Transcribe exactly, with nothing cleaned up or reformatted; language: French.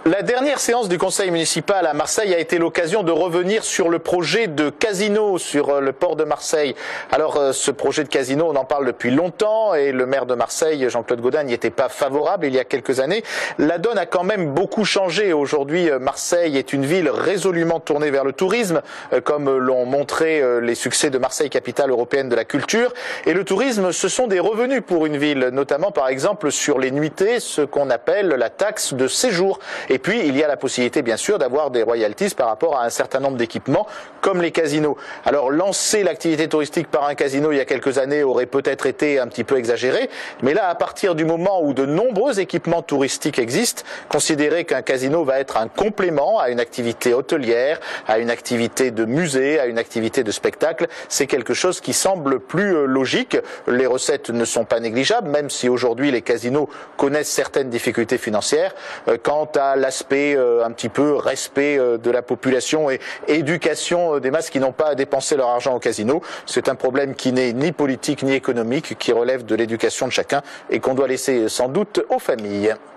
La dernière séance du conseil municipal à Marseille a été l'occasion de revenir sur le projet de casino sur le port de Marseille. Alors ce projet de casino, on en parle depuis longtemps et le maire de Marseille, Jean-Claude Gaudin, n'y était pas favorable il y a quelques années. La donne a quand même beaucoup changé. Aujourd'hui, Marseille est une ville résolument tournée vers le tourisme, comme l'ont montré les succès de Marseille, capitale européenne de la culture. Et le tourisme, ce sont des revenus pour une ville, notamment par exemple sur les nuitées, ce qu'on appelle la taxe de séjour. Et puis, il y a la possibilité, bien sûr, d'avoir des royalties par rapport à un certain nombre d'équipements, comme les casinos. Alors, lancer l'activité touristique par un casino il y a quelques années aurait peut-être été un petit peu exagéré, mais là, à partir du moment où de nombreux équipements touristiques existent, considérer qu'un casino va être un complément à une activité hôtelière, à une activité de musée, à une activité de spectacle, c'est quelque chose qui semble plus logique. Les recettes ne sont pas négligeables, même si aujourd'hui les casinos connaissent certaines difficultés financières. Quant à l'aspect euh, un petit peu respect euh, de la population et éducation euh, des masses qui n'ont pas à dépenser leur argent au casino. C'est un problème qui n'est ni politique ni économique, qui relève de l'éducation de chacun et qu'on doit laisser sans doute aux familles.